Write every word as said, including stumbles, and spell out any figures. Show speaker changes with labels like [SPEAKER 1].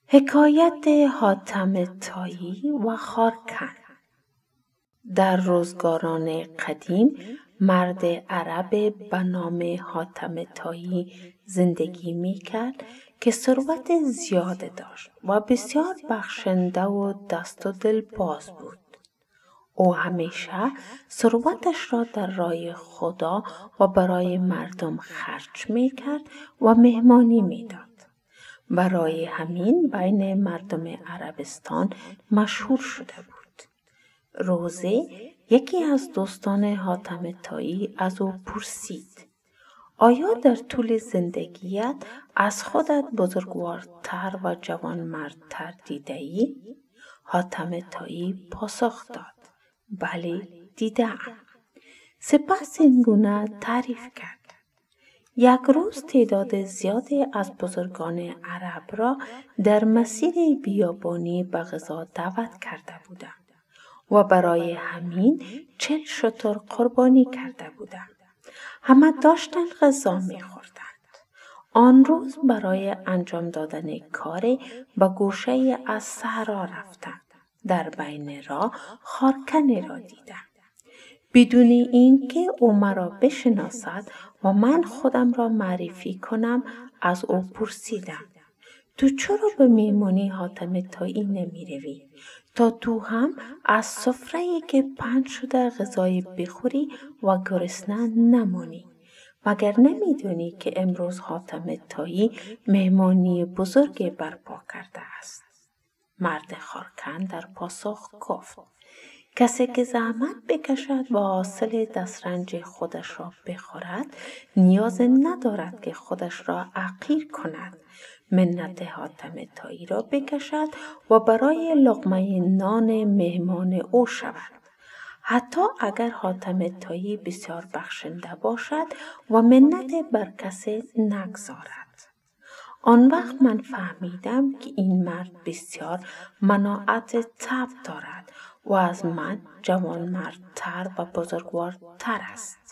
[SPEAKER 1] حکایت حاتم طایی و خارکن. در روزگاران قدیم مرد عرب به نام حاتم طایی زندگی می کرد که ثروت زیاد داشت و بسیار بخشنده و دست و دل باز بود. او همیشه ثروتش را در راه خدا و برای مردم خرج می کرد و مهمانی می داد. برای همین بین مردم عربستان مشهور شده بود. روزی یکی از دوستان حاتم طایی از او پرسید: آیا در طول زندگیت از خودت بزرگوارتر و جوانمردتر دیده ای؟ حاتم طایی پاسخ داد: بله دیدم. سپس این گونه تعریف کرد: یک روز تعداد زیادی از بزرگان عرب را در مسیر بیابانی به غذا دعوت کرده بودند و برای همین چل شتر قربانی کرده بودند. همه داشتند غذا می خوردند. آن روز برای انجام دادن کاری به گوشه از صحرا رفتند. در بین راه خارکنی را دیدم. بدون اینکه او مرا بشناسد و من خودم را معرفی کنم از او پرسیدم: تو چرا به میمونی حاتم طایی نمی روی تا تو هم از سفره‌ای که پهن شده غذای بخوری و گرسنه نمانی؟ مگر نمی دانی که امروز حاتم طایی مهمانی بزرگی برپا کرده است؟ مرد خارکن در پاسخ گفت: کسی که زحمت بکشد و حاصل دسترنج خودش را بخورد نیاز ندارد که خودش را حقیر کند. منت حاتم طایی را بکشد و برای لقمه نان مهمان او شود. حتی اگر حاتم طایی بسیار بخشنده باشد و منت بر کسی نگذارد. آن وقت من فهمیدم که این مرد بسیار مناعت طبع دارد و از من جوانمردتر و بزرگوارتر است.